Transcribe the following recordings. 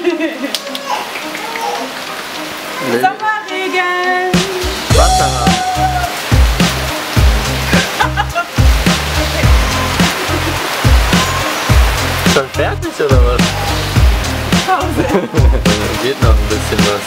Sommerregen! Wasser! Schon fertig oder was? Pause! Geht noch ein bisschen was.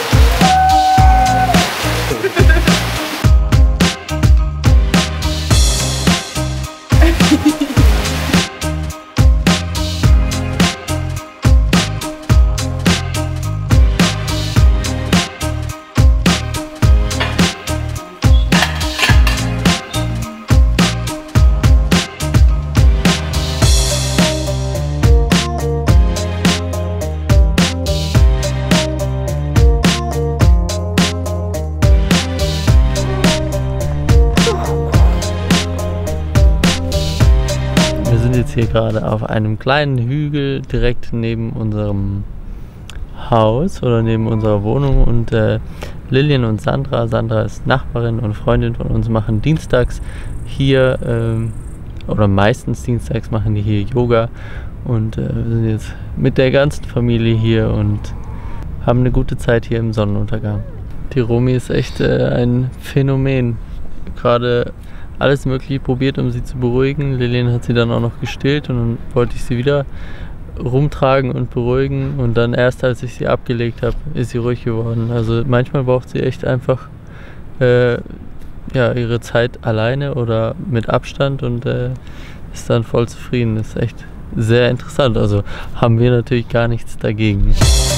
Wir sind jetzt hier gerade auf einem kleinen Hügel direkt neben unserem Haus oder neben unserer Wohnung und Lilian und Sandra ist Nachbarin und Freundin von uns, machen dienstags hier oder meistens dienstags machen die hier Yoga und wir sind jetzt mit der ganzen Familie hier und haben eine gute Zeit hier im Sonnenuntergang. Die Romy ist echt ein Phänomen. Gerade alles Mögliche probiert, um sie zu beruhigen. Lilian hat sie dann auch noch gestillt und dann wollte ich sie wieder rumtragen und beruhigen und dann erst als ich sie abgelegt habe, ist sie ruhig geworden. Also manchmal braucht sie echt einfach ja, ihre Zeit alleine oder mit Abstand und ist dann voll zufrieden. Das ist echt sehr interessant. Also haben wir natürlich gar nichts dagegen.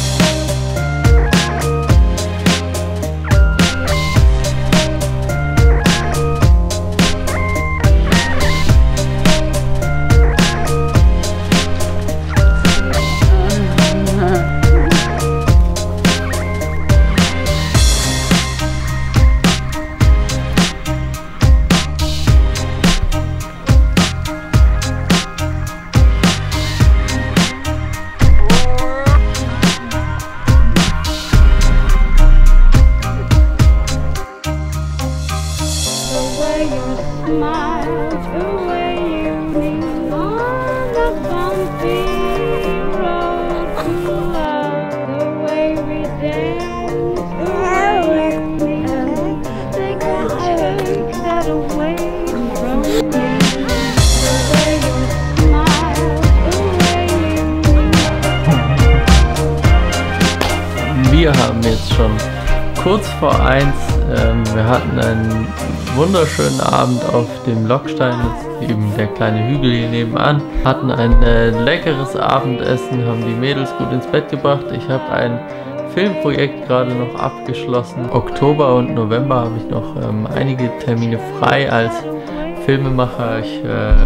Wir haben jetzt schon kurz vor 1, wir hatten einen wunderschönen Abend auf dem Lockstein, jetzt eben der kleine Hügel hier nebenan, hatten ein leckeres Abendessen, haben die Mädels gut ins Bett gebracht. Ich habe ein Filmprojekt gerade noch abgeschlossen. Oktober und November habe ich noch einige Termine frei als Filmemacher. Ich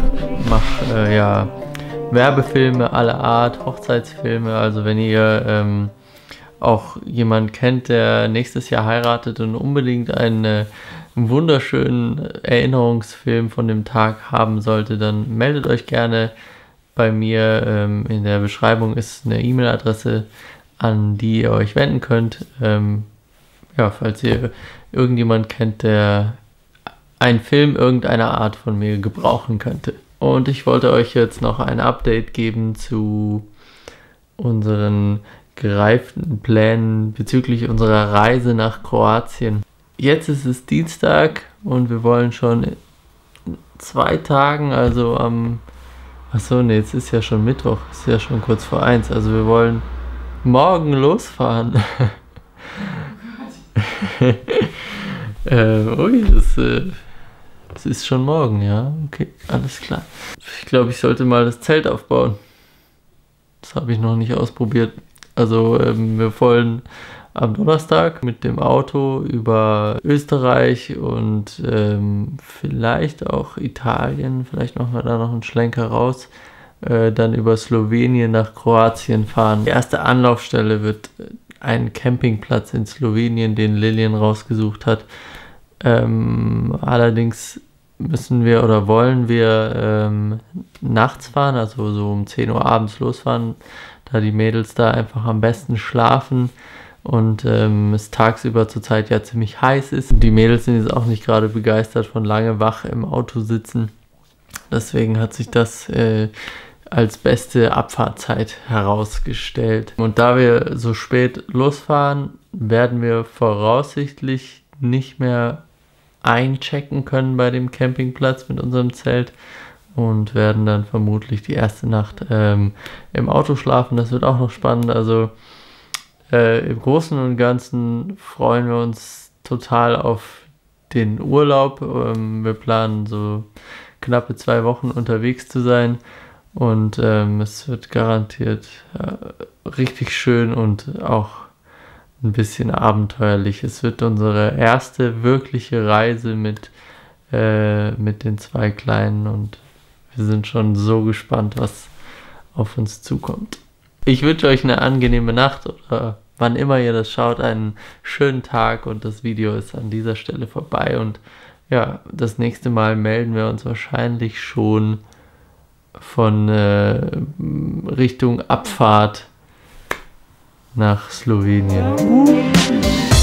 mache ja Werbefilme aller Art, Hochzeitsfilme, also wenn ihr auch jemand kennt, der nächstes Jahr heiratet und unbedingt einen wunderschönen Erinnerungsfilm von dem Tag haben sollte, dann meldet euch gerne bei mir. In der Beschreibung ist eine E-Mail-Adresse, an die ihr euch wenden könnt. Ja, falls ihr irgendjemand kennt, der einen Film irgendeiner Art von mir gebrauchen könnte. Und ich wollte euch jetzt noch ein Update geben zu unseren gereiften Plänen bezüglich unserer Reise nach Kroatien. Jetzt ist es Dienstag und wir wollen schon in 2 Tagen, also am... Achso, ne, jetzt ist ja schon Mittwoch, ist ja schon kurz vor 1, also wir wollen morgen losfahren. Ui, das ist schon morgen, ja, okay, alles klar. Ich glaube, ich sollte mal das Zelt aufbauen. Das habe ich noch nicht ausprobiert. Also wir wollen am Donnerstag mit dem Auto über Österreich und vielleicht auch Italien, vielleicht machen wir da noch einen Schlenker raus, dann über Slowenien nach Kroatien fahren. Die erste Anlaufstelle wird ein Campingplatz in Slowenien, den Lilian rausgesucht hat. Allerdings müssen wir oder wollen wir nachts fahren, also so um 10 Uhr abends losfahren, da die Mädels da einfach am besten schlafen und es tagsüber zurzeit ja ziemlich heiß ist. Die Mädels sind jetzt auch nicht gerade begeistert von lange wach im Auto sitzen. Deswegen hat sich das als beste Abfahrtzeit herausgestellt. Und da wir so spät losfahren, werden wir voraussichtlich nicht mehr einchecken können bei dem Campingplatz mit unserem Zelt und werden dann vermutlich die erste Nacht im Auto schlafen. Das wird auch noch spannend. Also im Großen und Ganzen freuen wir uns total auf den Urlaub. Wir planen so knappe 2 Wochen unterwegs zu sein und es wird garantiert richtig schön und auch ein bisschen abenteuerlich. Es wird unsere erste wirkliche Reise mit den 2 Kleinen und wir sind schon so gespannt, was auf uns zukommt. Ich wünsche euch eine angenehme Nacht oder wann immer ihr das schaut, einen schönen Tag und das Video ist an dieser Stelle vorbei und ja, das nächste Mal melden wir uns wahrscheinlich schon von Richtung Abfahrt nach Slowenien.